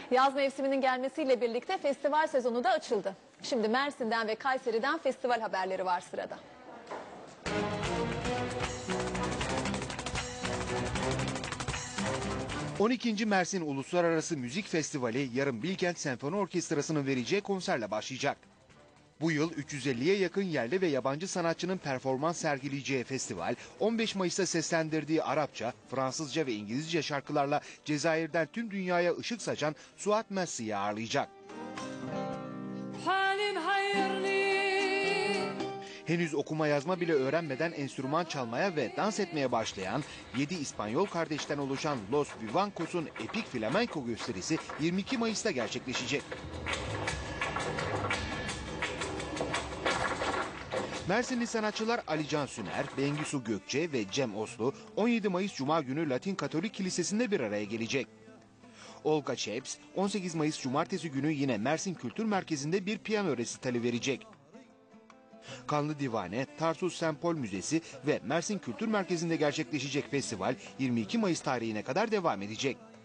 Yaz mevsiminin gelmesiyle birlikte festival sezonu da açıldı. Şimdi Mersin'den ve Kayseri'den festival haberleri var sırada. ...12. Mersin Uluslararası Müzik Festivali yarın Bilkent Senfoni Orkestrası'nın vereceği konserle başlayacak. Bu yıl 350'ye yakın yerli ve yabancı sanatçının performans sergileyeceği festival, 15 Mayıs'ta seslendirdiği Arapça, Fransızca ve İngilizce şarkılarla Cezayir'den tüm dünyaya ışık saçan Suat Messi'yi ağırlayacak. Henüz okuma yazma bile öğrenmeden enstrüman çalmaya ve dans etmeye başlayan 7 İspanyol kardeşten oluşan Los Vivancos'un epik flamenco gösterisi 22 Mayıs'ta gerçekleşecek. Mersinli sanatçılar Ali Can Süner, Bengisu Gökçe ve Cem Oslu 17 Mayıs Cuma günü Latin Katolik Kilisesi'nde bir araya gelecek. Olga Çeps 18 Mayıs Cumartesi günü yine Mersin Kültür Merkezi'nde bir piyano resitali verecek. Kanlı Divane, Tarsus Sempol Müzesi ve Mersin Kültür Merkezi'nde gerçekleşecek festival 22 Mayıs tarihine kadar devam edecek.